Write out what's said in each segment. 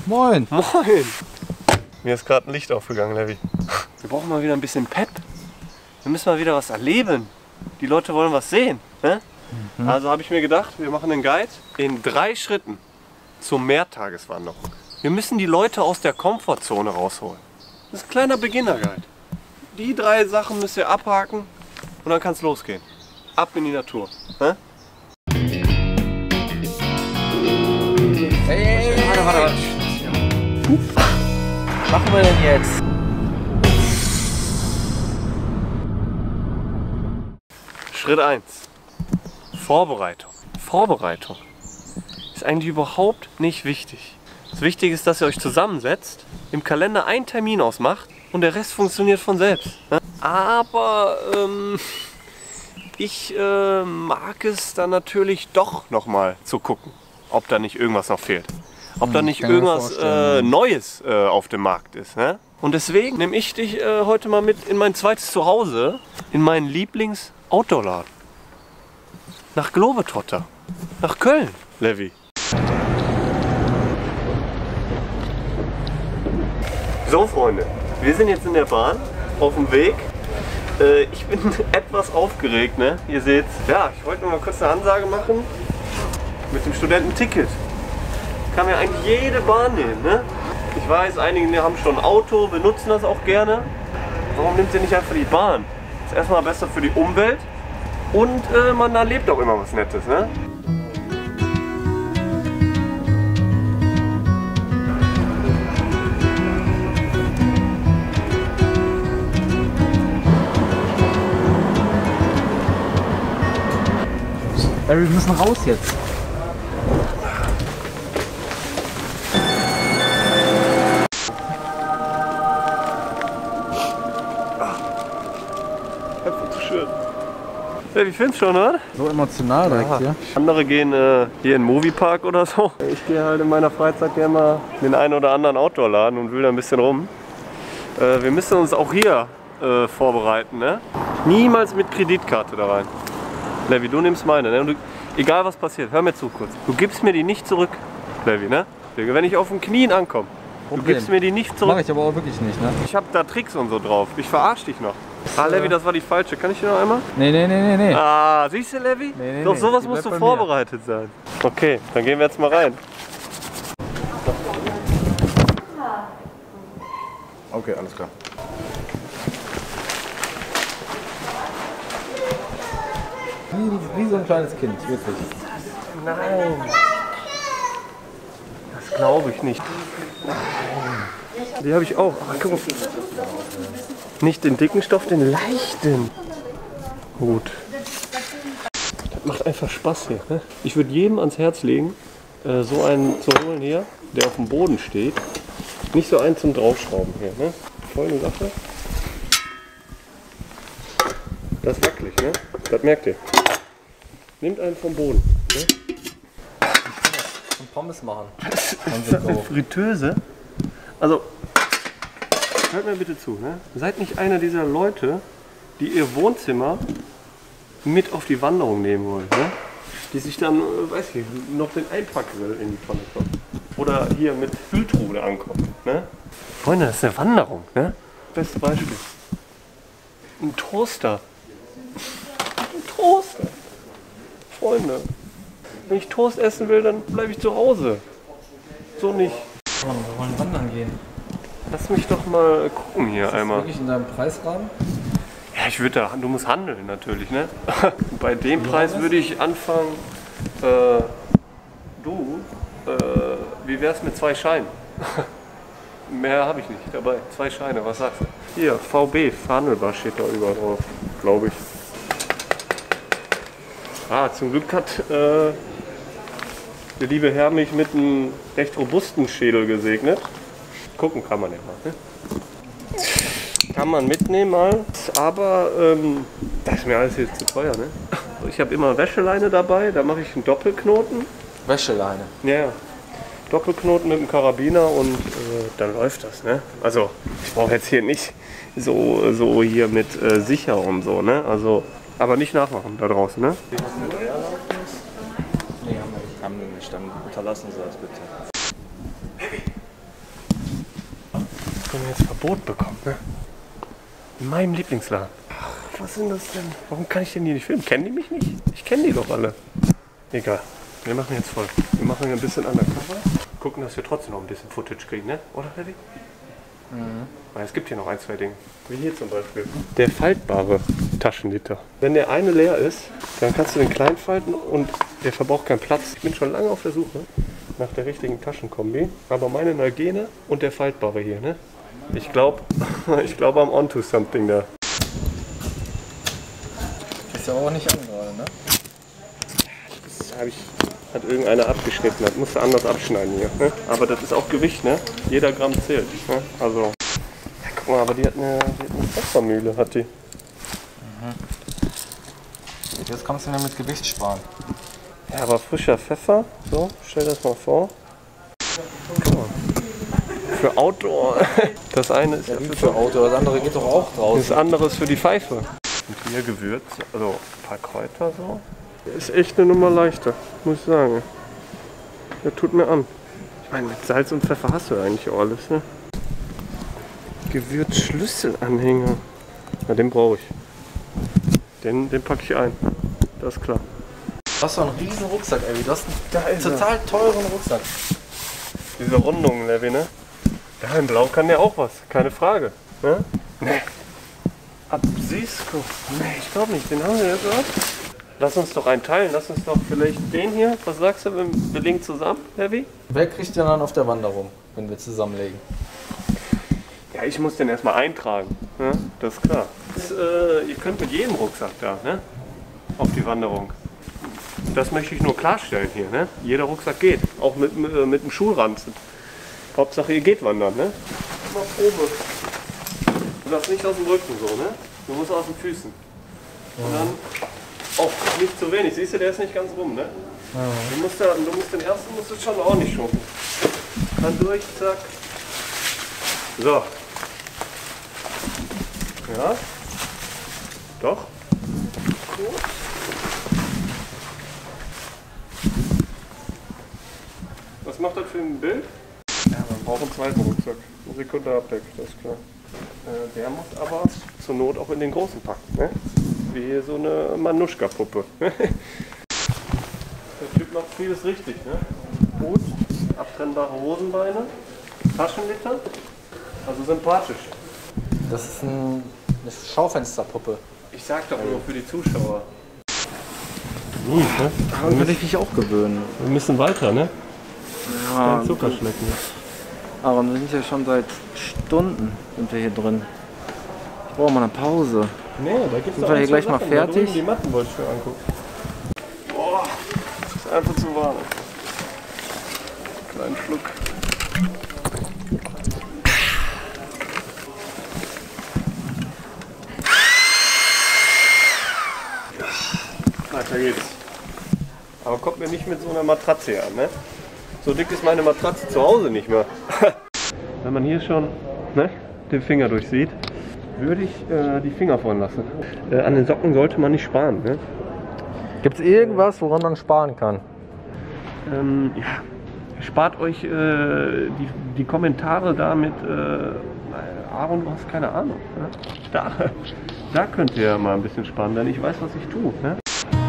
Moin. Moin. Mir ist gerade ein Licht aufgegangen, Levi. Wir brauchen mal wieder ein bisschen Pep. Wir müssen mal wieder was erleben. Die Leute wollen was sehen. Ne? Also habe ich mir gedacht, wir machen einen Guide in 3 Schritten zur Mehrtageswanderung. Wir müssen die Leute aus der Komfortzone rausholen. Das ist ein kleiner Beginner-Guide. Die 3 Sachen müsst ihr abhaken und dann kann es losgehen. Ab in die Natur. Ne? Hey, warte. Was machen wir denn jetzt? Schritt 1. Vorbereitung. Vorbereitung ist eigentlich überhaupt nicht wichtig. Das Wichtige ist, dass ihr euch zusammensetzt, im Kalender einen Termin ausmacht und der Rest funktioniert von selbst. Ne? Aber ich mag es dann natürlich doch nochmal zu gucken, ob da nicht irgendwas noch fehlt. Ob da nicht irgendwas Neues auf dem Markt ist. Ne? Und deswegen nehme ich dich heute mal mit in mein zweites Zuhause, in meinen Lieblings-Outdoor-Laden. Nach Globetrotter. Nach Köln, Levi. So, Freunde, wir sind jetzt in der Bahn, auf dem Weg. Ich bin etwas aufgeregt, ne? Ihr seht's. Ja, ich wollte nur mal kurz eine Ansage machen. Mit dem Studententicket kann man ja eigentlich jede Bahn nehmen, ne? Ich weiß, einige haben schon ein Auto, benutzen das auch gerne. Warum nimmt ihr nicht einfach die Bahn? Ist erstmal besser für die Umwelt und man erlebt auch immer was Nettes, ne? Wir müssen raus jetzt. Einfach zu schön. Ja, wie findest du schon, oder? So emotional direkt hier. Andere gehen hier in den Moviepark oder so. Ich gehe halt in meiner Freizeit gerne mal in den einen oder anderen Outdoor-Laden und will da ein bisschen rum. Wir müssen uns auch hier vorbereiten, ne? Niemals mit Kreditkarte da rein. Levi, du nimmst meine, ne? Und egal was passiert, hör mir zu kurz. Du gibst mir die nicht zurück, Levi, ne? Wenn ich auf den Knien ankomme, du gibst mir die nicht zurück. Mach ich aber auch wirklich nicht, ne? Ich hab da Tricks und so drauf. Ich verarsch dich noch. Ah, Levi, das war die falsche. Kann ich dir noch einmal? Nee. Ah, siehst du, Levi? Nee, Doch, sowas die musst du bleibt bei mir. vorbereitet sein. Okay, dann gehen wir jetzt mal rein. Okay, alles klar. Wie so ein kleines Kind, wirklich. Nein. Das glaube ich nicht. Nein. Die habe ich auch. Aber guck mal. Nicht den dicken Stoff, den leichten. Gut. Das macht einfach Spaß hier. Ne? Ich würde jedem ans Herz legen, so einen zu holen hier, der auf dem Boden steht. Nicht so einen zum Draufschrauben hier. Ne? Folgende Sache. Das ist wackelig, ne? Das merkt ihr. Nehmt einen vom Boden. Ne? Und Pommes machen. Das ist eine Fritteuse. Also, hört mir bitte zu. Ne? Seid nicht einer dieser Leute, die ihr Wohnzimmer mit auf die Wanderung nehmen wollen. Ne? Die sich dann, weiß ich, noch den Einpackgrill in die Pfanne kommen. Oder hier mit Fülltruhe ankommen. Ne? Freunde, das ist eine Wanderung. Ne? Beste Beispiel. Ein Toaster. Ein Toaster. Freunde, wenn ich Toast essen will, dann bleibe ich zu Hause. So nicht. Wir wollen wandern gehen. Lass mich doch mal gucken hier Ist das einmal. wirklich in deinem Preisrahmen? Ja, ich würde da, du musst handeln natürlich, ne? Bei dem Preis würde ich anfangen, wie wär's mit 2 Scheinen? Mehr habe ich nicht dabei. 2 Scheine, was sagst du? Hier, VB, verhandelbar steht da überall drauf, glaube ich. Ah, zum Glück hat der liebe Herr mich mit einem recht robusten Schädel gesegnet. Gucken kann man ja mal. Ne? Kann man mitnehmen mal, aber das ist mir alles jetzt zu teuer. Ne? Ich habe immer Wäscheleine dabei, da mache ich einen Doppelknoten. Wäscheleine. Ja, Doppelknoten mit dem Karabiner und dann läuft das. Ne? Also ich brauche jetzt hier nicht so hier mit sicher und so. Ne? Also, aber nicht nachmachen da draußen. Ne? Nee, haben wir nicht. Dann unterlassen Sie das bitte. wir jetzt Verbot bekommen, ne? In meinem Lieblingsladen. Ach, was sind das denn? Warum kann ich denn hier nicht filmen? Kennen die mich nicht? Ich kenne die doch alle. Egal. Wir machen jetzt voll. Wir machen hier ein bisschen undercover. Gucken, dass wir trotzdem noch ein bisschen Footage kriegen, ne? Oder, Heavy? Weil es gibt hier noch ein, zwei Dinge. Wie hier zum Beispiel. Der faltbare Taschenliter. Wenn der eine leer ist, dann kannst du den klein falten und der verbraucht keinen Platz. Ich bin schon lange auf der Suche nach der richtigen Taschenkombi. Aber meine Nalgene und der faltbare hier, ne? Ich glaube, I'm onto something da. Ist ja auch nicht an gerade, ne? Das hat irgendeiner abgeschnitten, das musste anders abschneiden hier. Ne? Aber das ist auch Gewicht, ne? Jeder Gramm zählt. Ne? Also, ja, guck mal, aber die hat eine Pfeffermühle, hat die. Jetzt kannst du ja mit Gewicht sparen. Ja, aber frischer Pfeffer, so, stell das mal vor. Guck mal. Für Outdoor. Das eine ist ja für Auto, das andere geht doch auch draußen. Das andere ist für die Pfeife. Und hier Gewürze, also ein paar Kräuter so. Ist echt eine Nummer leichter, muss ich sagen. Der tut mir an. Ich meine, mit Salz und Pfeffer hast du ja eigentlich auch alles, ne? Gewürzschlüsselanhänger. Na, den brauche ich. Den packe ich ein. Das ist klar. Du hast doch einen riesen Rucksack, Abby. Du hast einen total teuren Rucksack. Diese Rundungen, Levi, ne? Ja, in Blau kann der auch was, keine Frage. Ne? Nee. Absisko. Nee, ich glaube nicht. Den haben wir jetzt gehört. Lass uns doch einen teilen. Lass uns doch vielleicht den hier. Was sagst du, wir legen zusammen, Heavy? Wer kriegt den dann auf der Wanderung, wenn wir zusammenlegen? Ja, ich muss den erstmal eintragen. Ne? Das ist klar. Ihr könnt mit jedem Rucksack da, ne? Auf die Wanderung. Das möchte ich nur klarstellen hier. Ne? Jeder Rucksack geht. Auch mit dem Schulranzen. Hauptsache ihr geht wandern. Ne? Mal Probe. Du darfst nicht aus dem Rücken so, ne? Du musst aus den Füßen. Und dann auch nicht zu wenig. Siehst du, der ist nicht ganz rum, ne? Du musst den ersten musst du schon ordentlich schuppen. Dann durch, zack. So. Ja. Doch. Gut. Was macht das für ein Bild? Ja, man braucht einen zweiten Rucksack. Eine Sekunde abdeckt, das ist klar. Der muss aber zur Not auch in den großen packen, ne? Wie so eine Manuschka-Puppe. Der Typ macht vieles richtig, ne? Hut, abtrennbare Hosenbeine, Taschenliter, also sympathisch. Das ist eine Schaufensterpuppe. Ich sag doch nur für die Zuschauer. Ne? Daran würde ich mich auch gewöhnen. Wir müssen weiter, ne? Ja, Kein Zucker schmecken. aber wir sind ja schon seit Stunden sind wir hier drin. Ich brauche mal eine Pause. Nee, da gibt's sind wir hier gleich mal fertig? Die Matten wollte ich mir angucken. Boah, das ist einfach zu warm. Kleinen Schluck. Weiter geht's. Aber kommt mir nicht mit so einer Matratze hier an, ne? So dick ist meine Matratze zu Hause nicht mehr. Wenn man hier schon, ne, den Finger durchsieht, würde ich die Finger vorn lassen. An den Socken sollte man nicht sparen, ne? Gibt es irgendwas, woran man sparen kann? Ja, spart euch die Kommentare da mit Aaron, du hast keine Ahnung. Ne? Da könnt ihr ja mal ein bisschen sparen, denn ich weiß, was ich tue. Ne?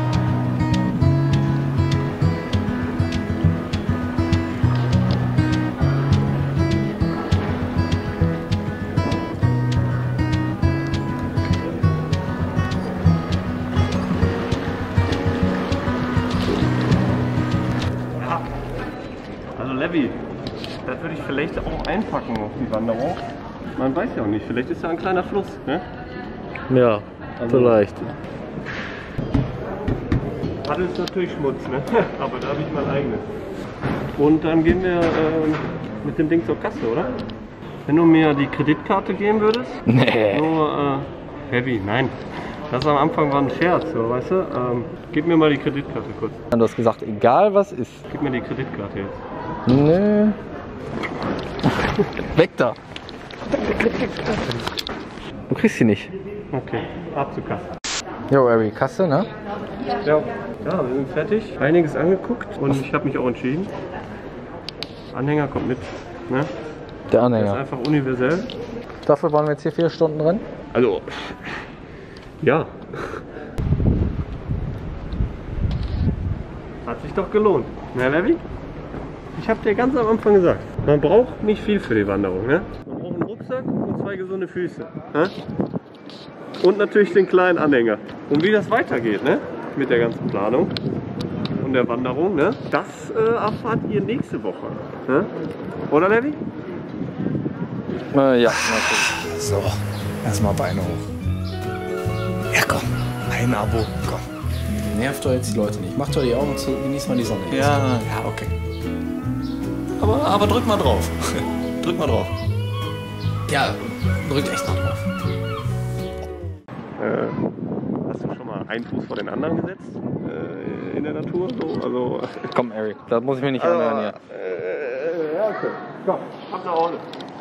Also Levi, das würde ich vielleicht auch einpacken auf die Wanderung. Man weiß ja auch nicht, vielleicht ist da ein kleiner Fluss. Ne? Ja, also, vielleicht. Paddel ist natürlich Schmutz, ne? Aber da habe ich mein eigenes. Und dann gehen wir mit dem Ding zur Kasse, oder? Wenn du mir die Kreditkarte geben würdest? Nee. Nur Heavy, nein. Das am Anfang war ein Scherz, so, weißt du? Gib mir mal die Kreditkarte kurz. Du hast gesagt, egal was ist. Gib mir die Kreditkarte jetzt. Nee. Weg da. Du kriegst sie nicht. Okay, ab zur Kasse. Jo, Ari, Kasse, ne? Ja, wir sind fertig. Einiges angeguckt und ich habe mich auch entschieden. Anhänger kommt mit. Ne? Der Das ist Anhänger. einfach universell. Dafür waren wir jetzt hier 4 Stunden drin. Also, ja. Hat sich doch gelohnt. Na, Levi? Ich habe dir ganz am Anfang gesagt, man braucht nicht viel für die Wanderung. Ne? Man braucht einen Rucksack und 2 gesunde Füße. Ne? Und natürlich den kleinen Anhänger. Und wie das weitergeht, ne? Mit der ganzen Planung und der Wanderung, ne? Das erfahrt ihr nächste Woche. Ne? Oder, Levi? Ja, natürlich. So, erstmal Beine hoch. Ja, komm, ein Abo, komm. Nervt doch jetzt die Leute nicht. Macht doch die Augen zu, genießt mal die Sonne. Ja, okay. Aber drück mal drauf. Drück mal drauf. Ja, drück echt mal drauf. Hast du schon mal einen Fuß vor den anderen gesetzt? In der Natur? So, also, Komm, Eric, da muss ich mir nicht anhören hier. ja, okay. Komm, ab nach Hause.